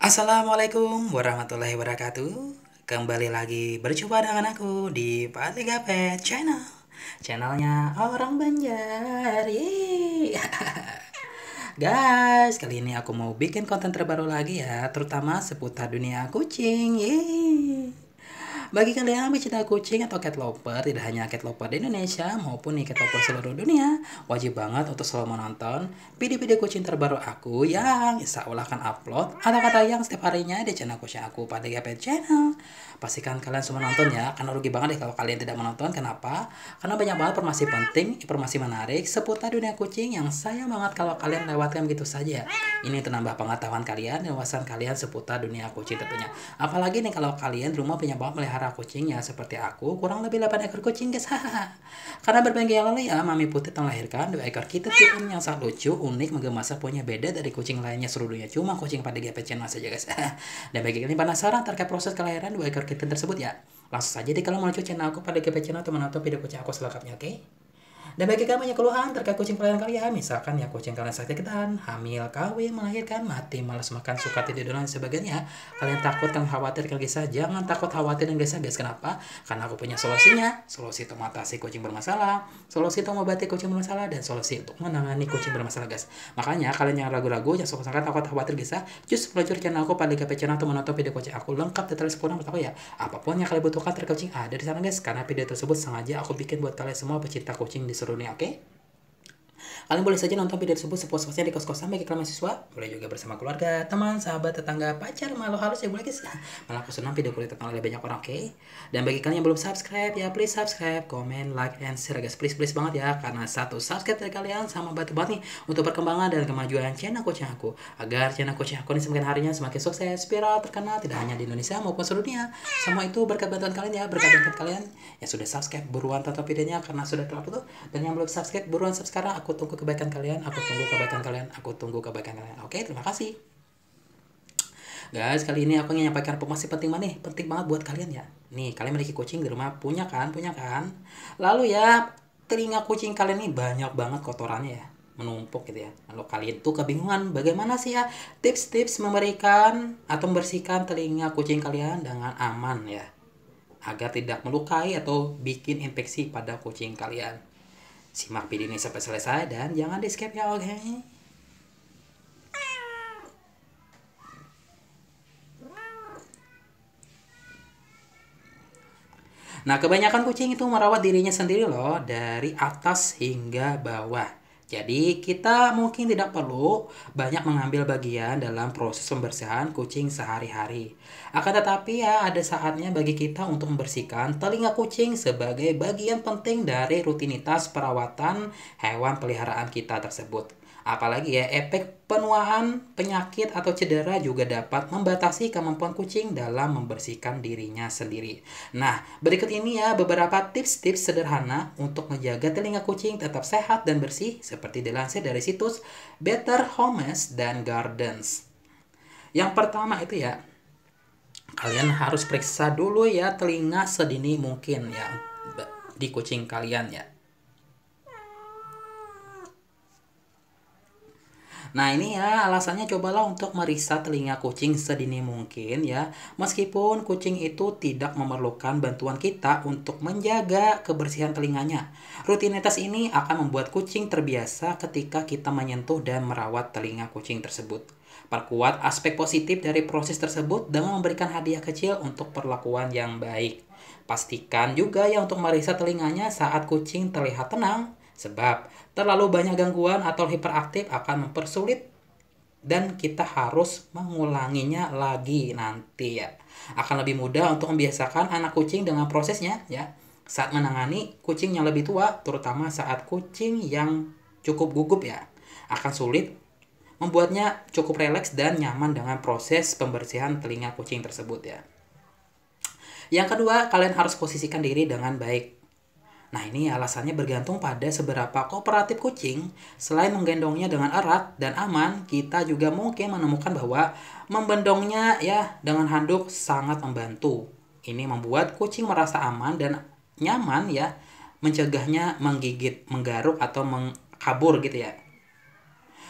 Assalamualaikum warahmatullahi wabarakatuh. Kembali lagi berjumpa dengan aku di Patliga Pet Channel. Channelnya orang Banjar. Yeay. Guys, kali ini aku mau bikin konten terbaru lagi ya, terutama seputar dunia kucing. Yeay. Bagi kalian yang pecinta kucing atau cat lover, tidak hanya cat lover di Indonesia maupun nih cat lover seluruh dunia, wajib banget untuk selalu menonton video-video kucing terbaru aku yang insya Allah akan upload atau tayang setiap harinya di channel kucing aku pada GP Channel. Pastikan kalian semua nonton ya, karena rugi banget deh kalau kalian tidak menonton. Kenapa? Karena banyak banget informasi penting, informasi menarik seputar dunia kucing yang sayang banget kalau kalian lewatkan begitu saja. Ini untuk nambah pengetahuan kalian dan wawasan kalian seputar dunia kucing tentunya. Apalagi nih kalau kalian di rumah punya banget melihara kucing ya seperti aku, kurang lebih 8 ekor kucing guys. Karena berbanding yang lalu ya, Mami Putih telah melahirkan 2 ekor kitten yang sangat lucu, unik, mengemaskan, punya beda dari kucing lainnya seluruh dunia. Cuma kucing pada GP Channel saja guys. Dan bagi kalian penasaran terkait proses kelahiran 2 ekor kitten tersebut ya, langsung saja deh kalau menuju channel aku pada GP Channel atau menonton video kucing aku selengkapnya, oke? Dan bagi kalian punya keluhan terkait kucing peliharaan kalian, misalkan ya kucing kalian sakit ketan, hamil, kawin, melahirkan, mati, malas makan, suka tidur dan sebagainya, kalian takut kan khawatir kan kisah, jangan takut khawatir dan kisah guys. Kenapa? Karena aku punya solusinya, solusi untuk mengatasi kucing bermasalah, solusi untuk mengobati kucing bermasalah, dan solusi untuk menangani kucing bermasalah guys. Makanya kalian yang ragu-ragu, jangan sangat takut khawatir guys, just pelajari channel aku pada GP Channel atau menonton video kucing aku lengkap detail sempurna menurut aku ya. Apapun yang kalian butuhkan terkait kucing ada di sana guys, karena video tersebut sengaja aku bikin buat kalian semua pecinta kucing di seluruh dunia, oke? Kalian boleh saja nonton video tersebut sepuas-puasnya di kos-kosan bagi kalian mahasiswa, boleh juga bersama keluarga, teman, sahabat, tetangga, pacar, malu halus ya boleh guys. Malah aku senang video kulit tonton oleh banyak orang, oke? Dan bagi kalian yang belum subscribe ya please subscribe, comment, like, and share guys, please banget ya, karena satu subscribe dari kalian sama bantu banget nih untuk perkembangan dan kemajuan channel kucing aku, agar channel kucing aku ini semakin harinya semakin sukses, viral, terkenal tidak hanya di Indonesia maupun seluruh dunia. Semua itu berkat bantuan kalian ya, berkat bantuan kalian yang sudah subscribe, buruan tonton videonya karena sudah terupload. Dan yang belum subscribe buruan subscribe sekarang, aku tunggu kebaikan kalian, aku tunggu kebaikan kalian, aku tunggu kebaikan kalian. Oke, terima kasih. Guys, kali ini aku ingin menyampaikan informasi penting banget nih, penting banget buat kalian ya. Nih, kalian memiliki kucing di rumah, punya kan? Punya kan? Lalu ya, telinga kucing kalian ini banyak banget kotorannya ya, menumpuk gitu ya. Lalu kalian tuh kebingungan bagaimana sih ya tips-tips memberikan atau membersihkan telinga kucing kalian dengan aman ya, agar tidak melukai atau bikin infeksi pada kucing kalian. Simak video ini sampai selesai dan jangan di skip ya, oke? Nah, kebanyakan kucing itu merawat dirinya sendiri loh, dari atas hingga bawah. Jadi, kita mungkin tidak perlu banyak mengambil bagian dalam proses pembersihan kucing sehari-hari. Akan tetapi ya, ada saatnya bagi kita untuk membersihkan telinga kucing sebagai bagian penting dari rutinitas perawatan hewan peliharaan kita tersebut. Apalagi ya, efek penuaan, penyakit, atau cedera juga dapat membatasi kemampuan kucing dalam membersihkan dirinya sendiri. Nah, berikut ini ya beberapa tips-tips sederhana untuk menjaga telinga kucing tetap sehat dan bersih seperti dilansir dari situs Better Homes dan Gardens. Yang pertama itu ya, kalian harus periksa dulu ya telinga sedini mungkin ya di kucing kalian ya. Nah ini ya alasannya, cobalah untuk meriksa telinga kucing sedini mungkin ya. Meskipun kucing itu tidak memerlukan bantuan kita untuk menjaga kebersihan telinganya. Rutinitas ini akan membuat kucing terbiasa ketika kita menyentuh dan merawat telinga kucing tersebut. Perkuat aspek positif dari proses tersebut dengan memberikan hadiah kecil untuk perlakuan yang baik. Pastikan juga ya untuk meriksa telinganya saat kucing terlihat tenang, sebab terlalu banyak gangguan atau hiperaktif akan mempersulit dan kita harus mengulanginya lagi nanti ya. Akan lebih mudah untuk membiasakan anak kucing dengan prosesnya ya. Saat menangani kucing yang lebih tua, terutama saat kucing yang cukup gugup ya, akan sulit membuatnya cukup rileks dan nyaman dengan proses pembersihan telinga kucing tersebut ya. Yang kedua, kalian harus posisikan diri dengan baik. Nah ini alasannya bergantung pada seberapa kooperatif kucing. Selain menggendongnya dengan erat dan aman, kita juga mungkin menemukan bahwa membendongnya ya dengan handuk sangat membantu. Ini membuat kucing merasa aman dan nyaman ya, mencegahnya menggigit, menggaruk, atau mengkabur gitu ya.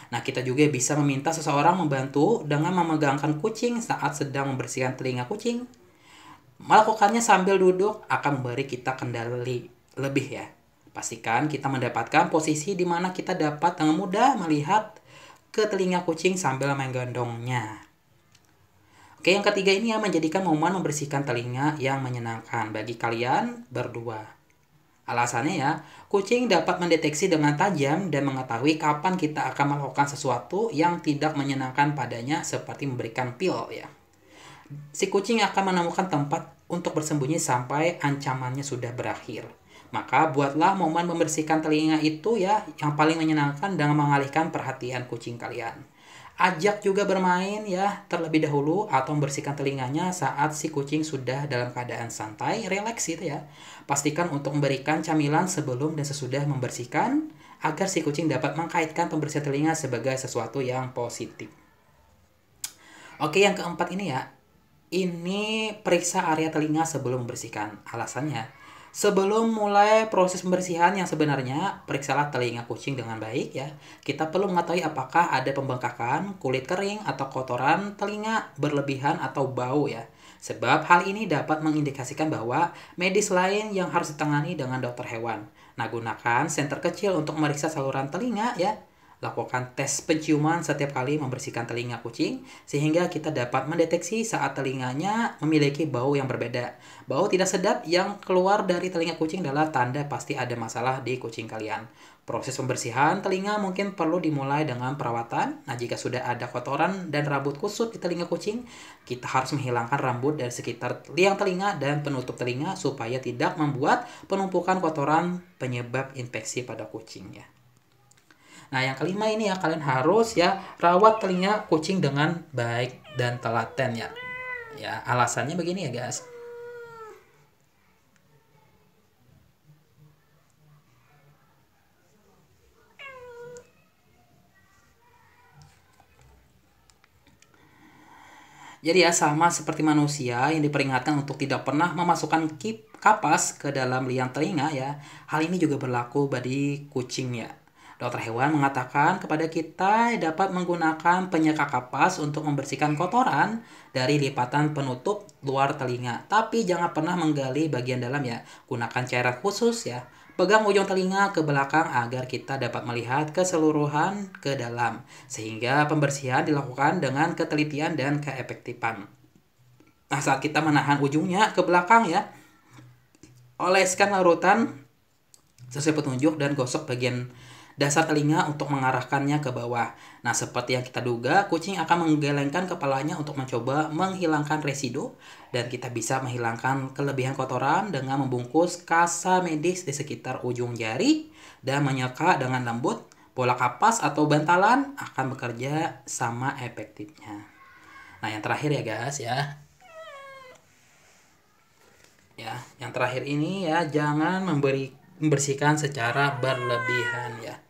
Nah, kita juga bisa meminta seseorang membantu dengan memegangkan kucing saat sedang membersihkan telinga kucing. Melakukannya sambil duduk akan memberi kita kendali lebih ya. Pastikan kita mendapatkan posisi di mana kita dapat dengan mudah melihat ke telinga kucing sambil menggendongnya. Oke, yang ketiga ini ya, menjadikan momen membersihkan telinga yang menyenangkan bagi kalian berdua. Alasannya ya, kucing dapat mendeteksi dengan tajam dan mengetahui kapan kita akan melakukan sesuatu yang tidak menyenangkan padanya seperti memberikan pil ya. Si kucing akan menemukan tempat untuk bersembunyi sampai ancamannya sudah berakhir. Maka buatlah momen membersihkan telinga itu ya yang paling menyenangkan dengan mengalihkan perhatian kucing kalian. Ajak juga bermain ya terlebih dahulu atau membersihkan telinganya saat si kucing sudah dalam keadaan santai, rileks gitu ya. Pastikan untuk memberikan camilan sebelum dan sesudah membersihkan agar si kucing dapat mengkaitkan pembersihan telinga sebagai sesuatu yang positif. Oke, yang keempat ini ya. Ini periksa area telinga sebelum membersihkan. Alasannya, sebelum mulai proses pembersihan yang sebenarnya, periksalah telinga kucing dengan baik ya. Kita perlu mengetahui apakah ada pembengkakan, kulit kering, atau kotoran telinga berlebihan atau bau ya. Sebab hal ini dapat mengindikasikan bahwa medis lain yang harus ditangani dengan dokter hewan. Nah, gunakan senter kecil untuk memeriksa saluran telinga ya. Lakukan tes penciuman setiap kali membersihkan telinga kucing sehingga kita dapat mendeteksi saat telinganya memiliki bau yang berbeda. Bau tidak sedap yang keluar dari telinga kucing adalah tanda pasti ada masalah di kucing kalian. Proses pembersihan telinga mungkin perlu dimulai dengan perawatan. Nah, jika sudah ada kotoran dan rambut kusut di telinga kucing, kita harus menghilangkan rambut dari sekitar liang telinga dan penutup telinga supaya tidak membuat penumpukan kotoran penyebab infeksi pada kucing ya. Nah, yang kelima ini ya, kalian harus ya rawat telinga kucing dengan baik dan telaten ya. Ya, alasannya begini ya, guys. Jadi ya sama seperti manusia yang diperingatkan untuk tidak pernah memasukkan kapas ke dalam liang telinga ya. Hal ini juga berlaku bagi kucing ya. Dokter hewan mengatakan kepada kita dapat menggunakan penyeka kapas untuk membersihkan kotoran dari lipatan penutup luar telinga. Tapi jangan pernah menggali bagian dalam ya. Gunakan cairan khusus ya. Pegang ujung telinga ke belakang agar kita dapat melihat keseluruhan ke dalam. Sehingga pembersihan dilakukan dengan ketelitian dan keefektifan. Nah, saat kita menahan ujungnya ke belakang ya, oleskan larutan sesuai petunjuk dan gosok bagian dasar telinga untuk mengarahkannya ke bawah. Nah, seperti yang kita duga, kucing akan menggelengkan kepalanya untuk mencoba menghilangkan residu dan kita bisa menghilangkan kelebihan kotoran dengan membungkus kasa medis di sekitar ujung jari dan menyeka dengan lembut. Bola kapas atau bantalan akan bekerja sama efektifnya. Nah, yang terakhir ya guys ya. Ya, yang terakhir ini ya jangan membersihkan secara berlebihan ya.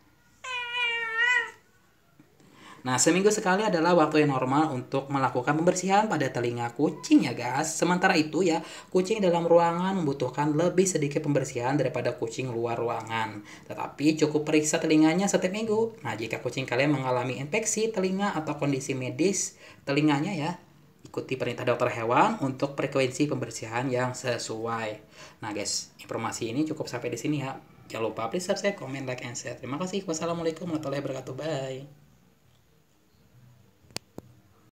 Nah, seminggu sekali adalah waktu yang normal untuk melakukan pembersihan pada telinga kucing ya guys. Sementara itu ya, kucing dalam ruangan membutuhkan lebih sedikit pembersihan daripada kucing luar ruangan. Tetapi cukup periksa telinganya setiap minggu. Nah, jika kucing kalian mengalami infeksi telinga atau kondisi medis telinganya ya, ikuti perintah dokter hewan untuk frekuensi pembersihan yang sesuai. Nah guys, informasi ini cukup sampai di sini ya. Jangan lupa please subscribe, comment, like, and share. Terima kasih. Wassalamualaikum warahmatullahi wabarakatuh. Bye.